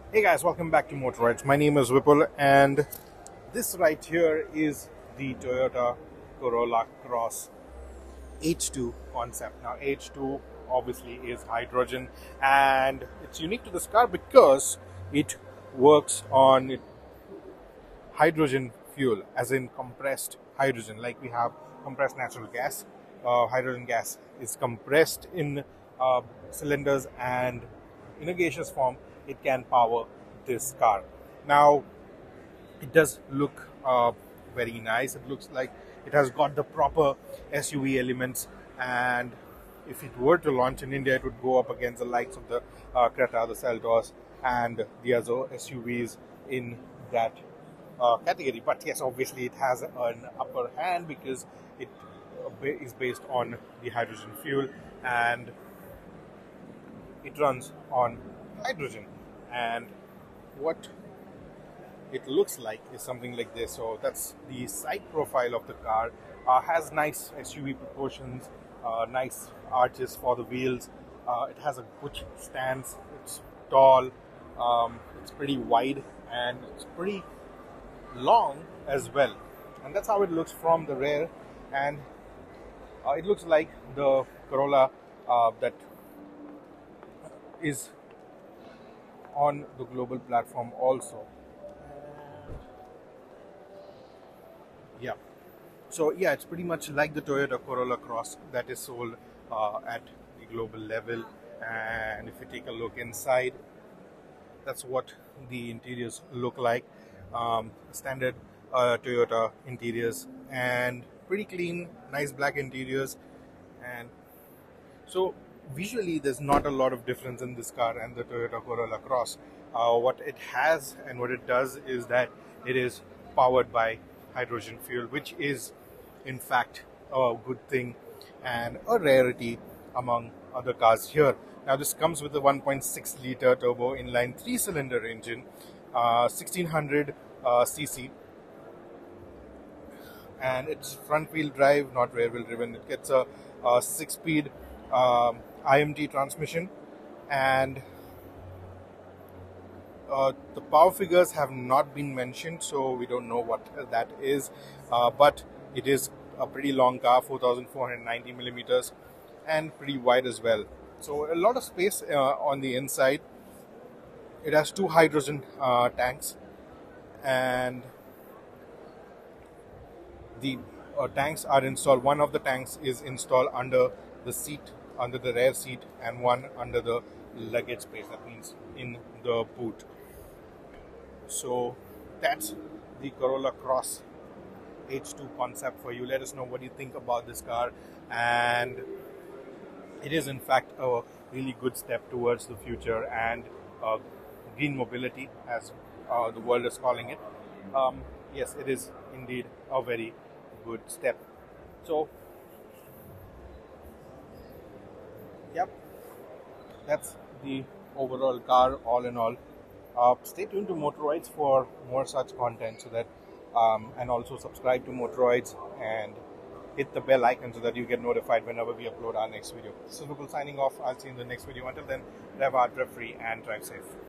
Hey guys, welcome back to Motorides. My name is Vipul, and this right here is the Toyota Corolla Cross H2 concept. Now, H2 obviously is hydrogen, and it's unique to this car because it works on hydrogen fuel, as in compressed hydrogen. Like we have compressed natural gas, hydrogen gas is compressed in cylinders, and in a gaseous form, it can power this car. Now, it does look very nice. It looks like it has got the proper SUV elements, and if it were to launch in India, it would go up against the likes of the Creta, the Seltos, and the other SUVs in that category. But yes, obviously it has an upper hand because it is based on the hydrogen fuel, and it runs on hydrogen. And what it looks like is something like this. So that's the side profile of the car. Has nice SUV proportions, nice arches for the wheels. It has a good stance. It's tall. It's pretty wide, and it's pretty long as well. And that's how it looks from the rear. And it looks like the Corolla that is on the global platform also. Yeah. So yeah, it's pretty much like the Toyota Corolla Cross that is sold at the global level. And if you take a look inside, that's what the interiors look like. Standard Toyota interiors, and pretty clean, nice black interiors. And so visually, there's not a lot of difference in this car and the Toyota Corolla Cross. What it has and what it does is that it is powered by hydrogen fuel, which is in fact a good thing and a rarity among other cars here. Now, this comes with a 1.6 liter turbo inline 3-cylinder engine, 1600 cc, and it's front wheel drive, not rear wheel driven. It gets a 6-speed IMT transmission, and the power figures have not been mentioned, so we don't know what that is, but it is a pretty long car, 4,490 millimeters, and pretty wide as well. So a lot of space on the inside. It has 2 hydrogen tanks, and the tanks are installed. One of the tanks is installed under the seat, under the rear seat, and one under the luggage space. That means in the boot. So that's the Corolla Cross H2 concept for you. Let us know what you think about this car, and it is in fact a really good step towards the future and green mobility, as the world is calling it. Yes, it is indeed a very good step. So yep, that's the overall car all in all. Stay tuned to Motorides for more such content, so that and also subscribe to Motorides and hit the bell icon so that you get notified whenever we upload our next video. This is Vipul signing off. I'll see you in the next video. Until then, drive hard, drive free, and drive safe.